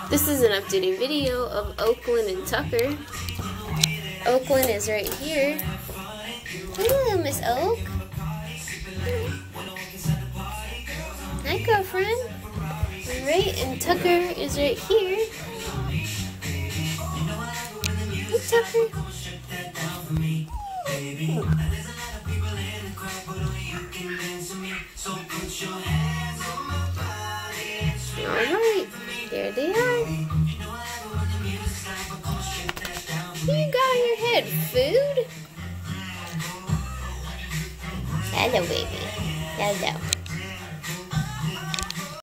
This is an updated video of Oaklynn and Tucker. Oaklynn is right here. Hello, Miss Oak. Hi, girlfriend. Right, and Tucker is right here. Hey, Tucker. Alright, there they are. What you got on your head? Food? Hello, baby. Hello.